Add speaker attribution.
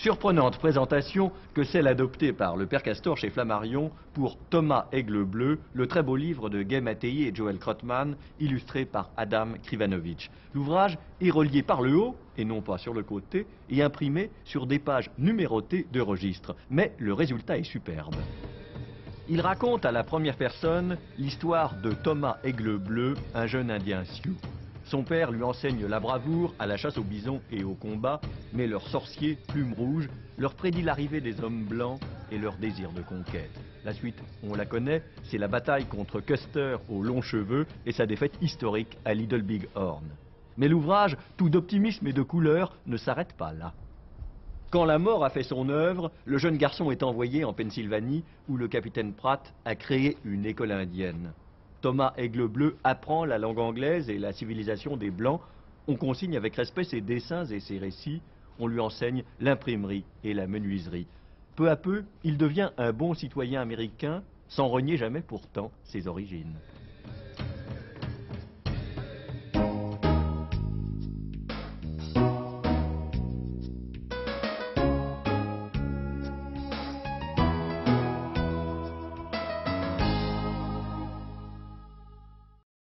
Speaker 1: Surprenante présentation que celle adoptée par le père Castor chez Flammarion pour Thomas Aigle Bleu, le très beau livre de Gay Mattei et Joel Krotman, illustré par Adam Krivanovich. L'ouvrage est relié par le haut, et non pas sur le côté, et imprimé sur des pages numérotées de registres. Mais le résultat est superbe. Il raconte à la première personne l'histoire de Thomas Aigle Bleu, un jeune Indien Sioux. Son père lui enseigne la bravoure à la chasse au bison et au combat, mais leur sorcier, Plume Rouge, leur prédit l'arrivée des hommes blancs et leur désir de conquête. La suite, on la connaît, c'est la bataille contre Custer aux longs cheveux et sa défaite historique à Little Big Horn. Mais l'ouvrage, tout d'optimisme et de couleur, ne s'arrête pas là. Quand la mort a fait son œuvre, le jeune garçon est envoyé en Pennsylvanie où le capitaine Pratt a créé une école indienne. Thomas Aigle Bleu apprend la langue anglaise et la civilisation des Blancs. On consigne avec respect ses dessins et ses récits. On lui enseigne l'imprimerie et la menuiserie. Peu à peu, il devient un bon citoyen américain, sans renier jamais pourtant ses origines.